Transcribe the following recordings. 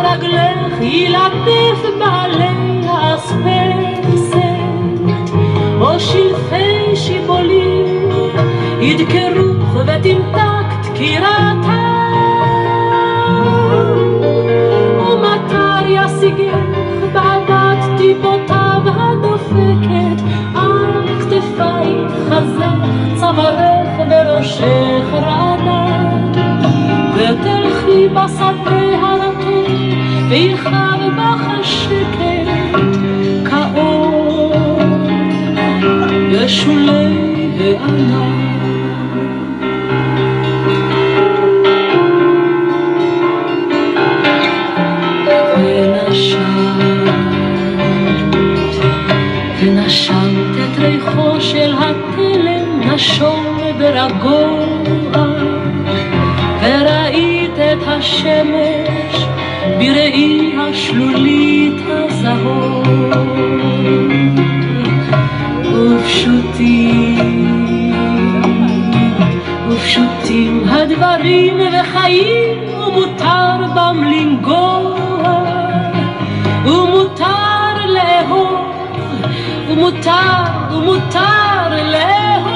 רגלך ילטף בעלי האספסת, או שלפי שיבולים ידקרוך ותמתק דקירתה, ומטר ישיגך בעדת טיפותיו הדופקת על כתפייך חזק צווארך וראשך רענן, ותלכי בשדה הרטוב וירחב בך השקט כאור בשולי הענן. ונשמת את ריחו של התלם נשום ברגוע, וראית את השמש בראי השלולית הזהוב, ופשוטים הדברים וחיים, ומותר בם לנגוע, ומותר לאהוב, ומותר לאהוב.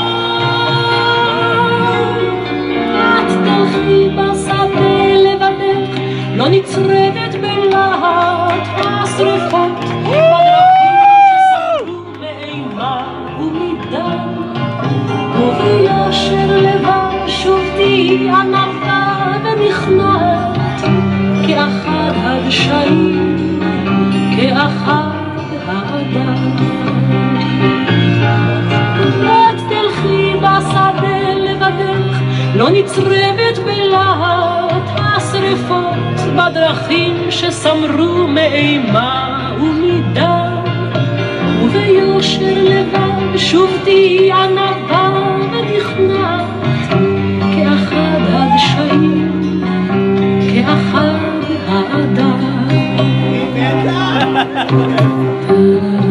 את תלכי בשדה לבדך, לא נצרבת בלהט השרפות, בדרכים שסמרו מאימה ומדם, וביושר לבד שוב תהי ענווה ונכנעת, כאחד הדשאים, כאחד האדם. את תלכי בשדה לבדך, לא נצרבת בלהט השרפות, בדרכים שסמרו מאימה ומדם, וביושר לבד שוב תהי ענווה ונכנעת, כאחד הדשאים, כאחד האדם.